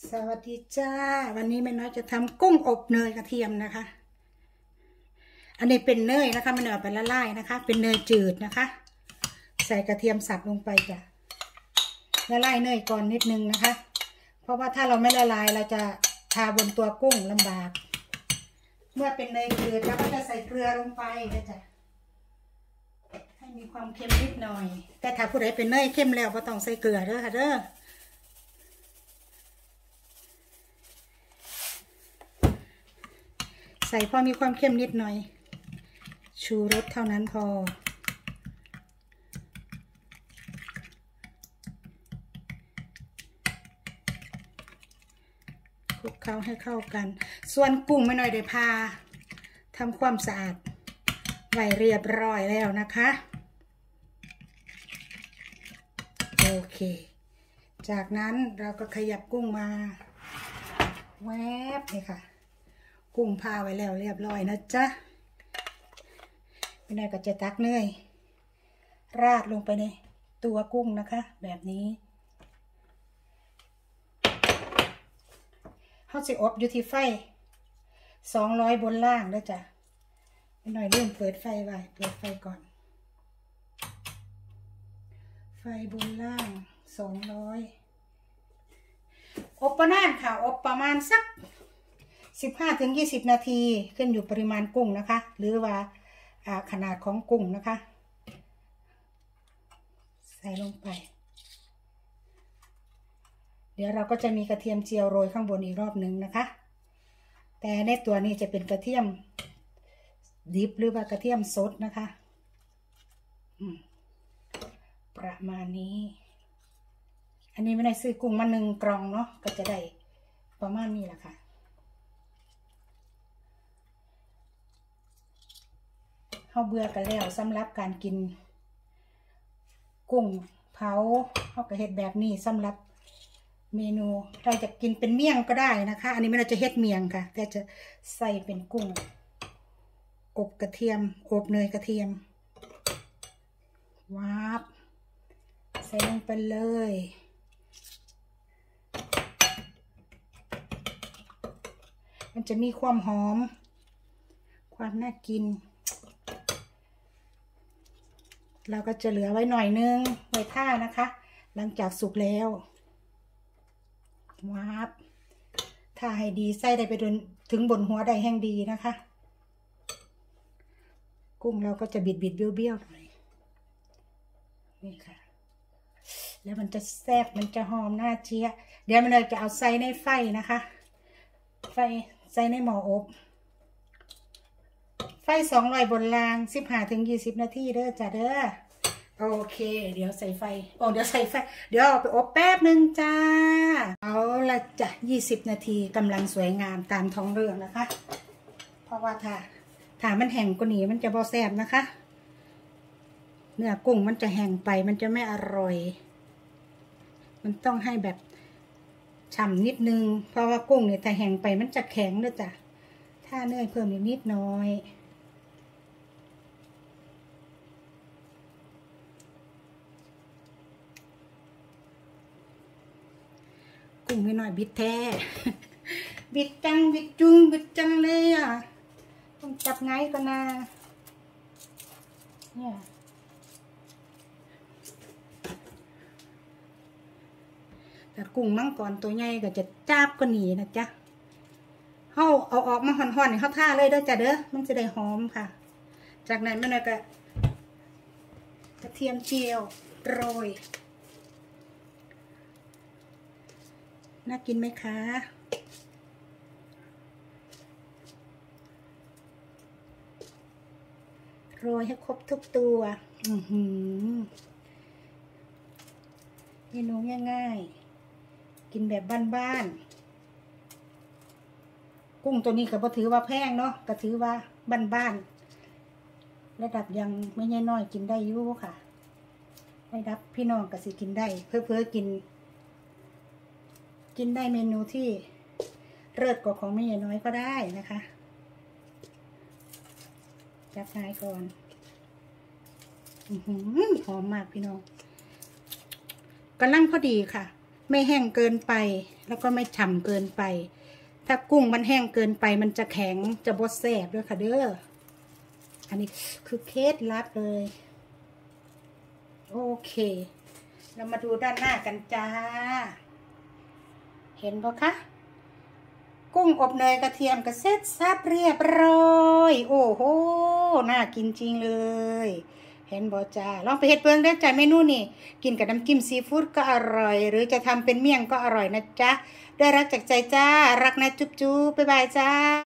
สวัสดีจ้าวันนี้แม่น้อยจะทำกุ้งอบเนยกระเทียมนะคะอันนี้เป็นเนยนะคะไม่ได้เอาไปละลายนะคะเป็นเนยจืดนะคะใส่กระเทียมสับลงไปจ้ะละลายเนยก่อนนิดนึงนะคะเพราะว่าถ้าเราไม่ละลายเราจะทาบนตัวกุ้งลำบากเมื่อเป็นเนยจืดเราก็จะใส่เกลือลงไปนะจ๊ะให้มีความเค็มนิดหน่อยแต่ถ้าผู้ใดเป็นเนยเค็มแล้วก็ต้องใส่เกลือเด้อค่ะเด้อใส่พอมีความเข้มนิดหน่อยชูรสเท่านั้นพอคลุกเคล้าให้เข้ากันส่วนกุ้งไม่น้อยได้พาทำความสะอาดไว้เรียบร้อยแล้วนะคะโอเคจากนั้นเราก็ขยับกุ้งมาแวบนี่ค่ะกุ้งพาไว้แล้วเรียบร้อยนะจ๊ะไม่ได้ก็จะตักเนยราดลงไปในตัวกุ้งนะคะแบบนี้เขาจะอบอยู่ที่ไฟ200บนล่างนะจ๊ะไม่หน่อยเริ่มเปิดไฟไว้เปิดไฟก่อนไฟบนล่าง200อบประมาณค่ะอบประมาณสัก15-20 นาทีขึ้นอยู่ปริมาณกุ้งนะคะหรือว่าขนาดของกุ้งนะคะใส่ลงไปเดี๋ยวเราก็จะมีกระเทียมเจียวโรยข้างบนอีกรอบหนึ่งนะคะแต่ในตัวนี้จะเป็นกระเทียมดิบหรือว่ากระเทียมสดนะคะประมาณนี้อันนี้ไม่ได้ซื้อกุ้งมา1 กล่องเนาะก็จะได้ประมาณนี้แหละค่ะเขาเบื่อกันแล้วสำหรับการกินกุ้งเผาเขาก็เฮ็ดแบบนี้สำหรับเมนูเราจะกินเป็นเมี่ยงก็ได้นะคะอันนี้ไม่เราจะเฮ็ดเมี่ยงค่ะแต่จะใส่เป็นกุ้งอบกระเทียมอบเนยกระเทียมวาบใส่ลงไปเลยมันจะมีความหอมความน่ากินเราก็จะเหลือไว้หน่อยนึงไว้ท่านะคะหลังจากสุกแล้ววาบถ้าให้ดีไส้ได้ไปถึงบนหัวได้แห้งดีนะคะกุ้งเราก็จะบิดเบี้ยวๆหน่อยนี่ค่ะแล้วมันจะแซ่บมันจะหอมน่าเจี๊ยะเดี๋ยวมันเลยจะเอาใส่ในไฟนะคะไฟใส่ในหม้ออบไฟ200บนล่าง15-20 นาทีเด้อจ้ะเด้อโอเคเดี๋ยวใส่ไฟเดี๋ยวใส่ไฟเดี๋ยวเอาไปอบแป๊บนึงจ้าเอาละจ้ะ20 นาทีกำลังสวยงามตามท้องเรื่องนะคะเพราะว่าถ้ามันแห้งกว่านี้มันจะบ่แซ่บนะคะเนื้อกุ้งมันจะแห้งไปมันจะไม่อร่อยมันต้องให้แบบฉ่ำนิดนึงเพราะว่ากุ้งเนี่ยถ้าแห้งไปมันจะแข็งด้วยจ้ะถ้าเนยเพิ่มอีกนิดน้อยกุ้งไม่น้อยบิดแท้ บิดจังบิดจุงบิดจังเลยอ่ะต้องจับไงก่อนนะเนี่ยแต่กุ้งมังกรตัวใหญ่ก็จะจับก็หนีนะจ๊ะเอาออกมาห่อนๆให้เขาท่าเลยเด้อจ้ะเด้อมันจะได้หอมค่ะจากนั้นมันก็กระเทียมเจียวโรยน่ากินไหมคะโรยให้ครบทุกตัวเมนูง่ายๆกินแบบบ้านๆกุ้งตัวนี้ก็บ่ถือว่าแพงเนาะก็ถือว่าบ้านๆระดับยังไม่ใช่น้อยกินได้อยู่ค่ะระดับพี่น้องก็สิกินได้เพื่อกินได้เมนูที่เลิศกว่าของแม่น้อยก็ได้นะคะจับนายก่อนหอมมากพี่น้องกำลังพอดีค่ะไม่แห้งเกินไปแล้วก็ไม่ฉ่ำเกินไปถ้ากุ้งมันแห้งเกินไปมันจะแข็งจะบดแสบด้วยค่ะเด้ออันนี้คือเคล็ดลับเลยโอเคเรามาดูด้านหน้ากันจ้าเห็นปะคะกุ้งอบเนยกระเทียมกระเซ็ตซับเรียบร้อยโอ้โหน่ากินจริงเลยเห็นบอจ้าลองไปเฮ็ดเบิ่งได้จ้าเมนูนี่กินกับน้ำจิ้มซีฟู้ดก็อร่อยหรือจะทำเป็นเมี่ยงก็อร่อยนะจ๊ะได้รักจากใจจ้ารักนะจุ๊บจุ๊บบ๊ายบายจ้า